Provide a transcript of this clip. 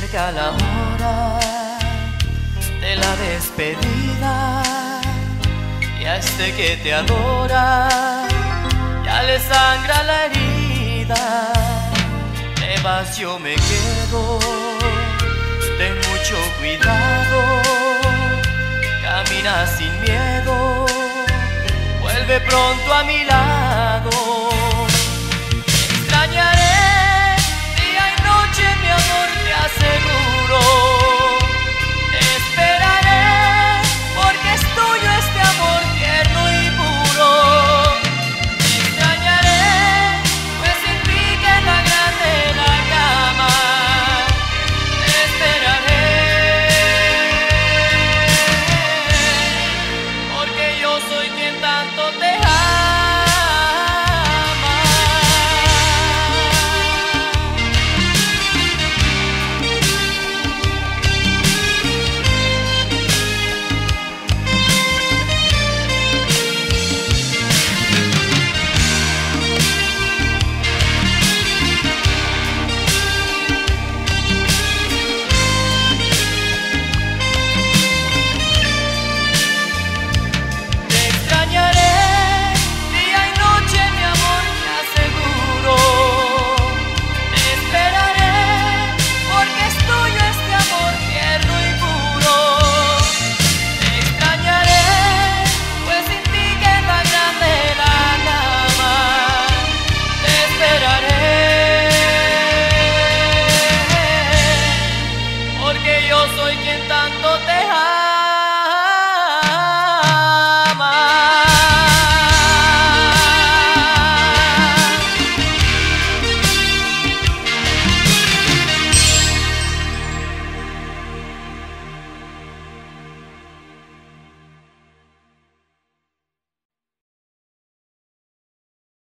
acerca la hora de la despedida, y a este que te adora ya le sangra la herida. Te vas, yo me quedo, ten mucho cuidado, camina sin miedo, vuelve pronto a mi lado.